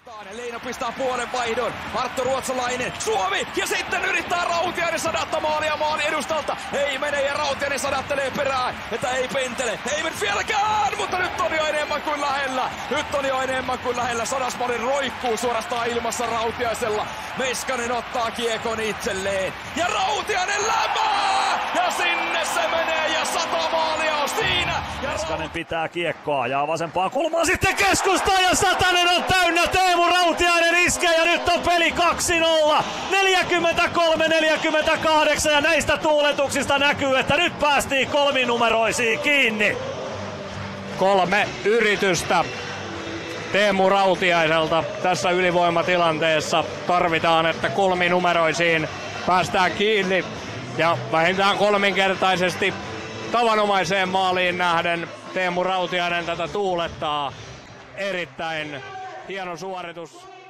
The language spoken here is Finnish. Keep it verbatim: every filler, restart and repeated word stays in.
Leino pistää puolen vaihdon. Arttu Ruotsalainen, Suomi ja sitten yrittää Rautiainen sadatta maalia maali edustalta. Ei mene ja Rautiainen sadattelee perään, että ei pentele. Ei mene vieläkään, mutta nyt on jo enemmän kuin lähellä. Nyt on jo enemmän kuin lähellä. Sadasmarin roikkuu suorastaan ilmassa Rautiaisella. Meskanen ottaa kiekon itselleen ja Rautiainen lämää! Ja sinne se menee ja sata maalia on siinä. Ja Meskanen pitää kiekkoa, ajaa vasempaan kulmaan sitten keskustaan ja Satanen on täynnä. Teemu Rautiainen iskee ja nyt on peli kaksi nolla. neljäkymmentäkolme neljäkymmentäkahdeksan ja näistä tuuletuksista näkyy, että nyt päästiin kolminumeroisiin kiinni. Kolme yritystä Teemu Rautiaiselta tässä ylivoimatilanteessa. Tarvitaan, että kolminumeroisiin päästään kiinni ja vähintään kolminkertaisesti tavanomaiseen maaliin nähden. Teemu Rautiainen tätä tuulettaa. Erittäin hieno suoritus